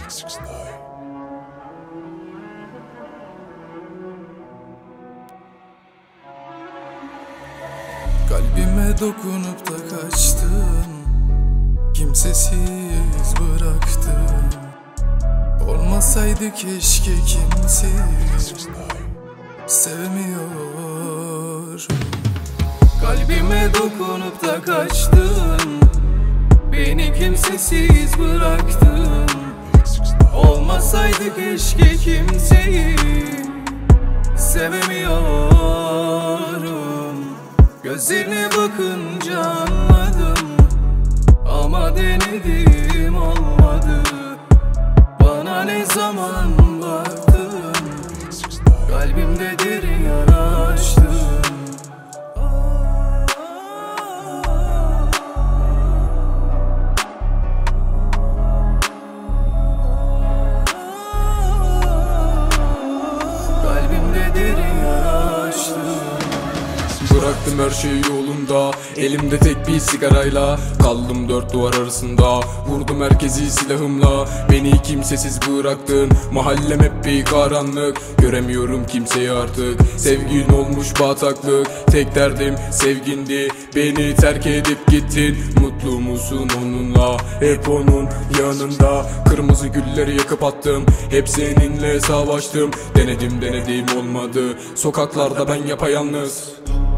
Kalbime dokunup da kaçtın, kimsesiz bıraktın. Olmasaydı keşke kimseyi sevmiyorum. Kalbime dokunup da kaçtın, beni kimsesiz bıraktın. Olmasaydı keşke kimseyi sevemiyorum. Gözlerine bakınca anladım, ama denedim olmadı. Bana ne zaman baktın, kalbimde derin yara açtın. Kalbimde derin yara açtın. Bıraktım her şey yolunda, elimde tek bir sigarayla. Kaldım dört duvar arasında, vurdum herkesi silahımla. Beni kimsesiz bıraktın, mahallem hep bir karanlık. Göremiyorum kimseyi artık, sevgin olmuş bataklık. Tek derdim sevgindi, beni terk edip gittin. Mutlu musun onunla, hep onun yanında. Kırmızı gülleri yakıp attım, hep seninle savaştım. Denedim olmadı, sokaklarda ben yapayalnız.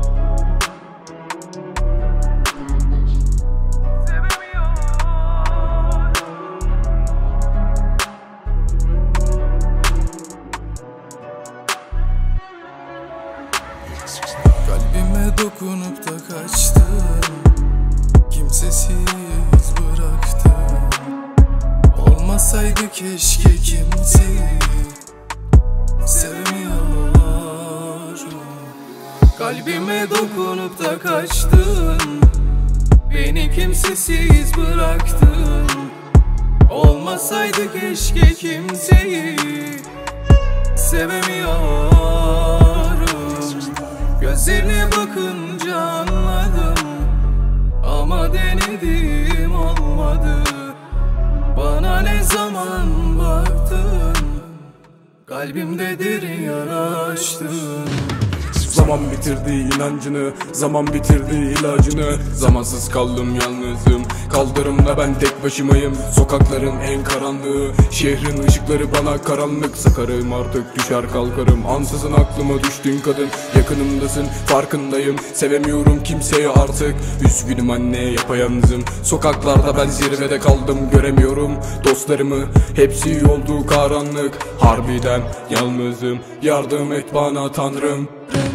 Kalbime dokunup da kaçtın, kimsesiz bıraktın. Olmasaydı keşke kimseyi sevmiyorum. Kalbime dokunup da kaçtın, beni kimsesiz bıraktın. Olmasaydı keşke kimseyi sevemiyorum. Gözlerine bakınca anladım, ama denedim olmadı. Bana ne zaman baktın, kalbimde derin yara açtın. Zaman bitirdi inancını, zaman bitirdi ilacını. Zamansız kaldım yalnızım, kaldırımda ben tek başımayım. Sokakların en karanlığı, şehrin ışıkları bana karanlık. Sakarım artık, düşer kalkarım, ansızın aklıma düştün kadın. Yakınımdasın farkındayım, sevemiyorum kimseyi artık. Üzgünüm anne, yapayalnızım. Sokaklarda ben zirvede kaldım, göremiyorum dostlarımı. Hepsi oldu karanlık, harbiden yalnızım. Yardım et bana Tanrım.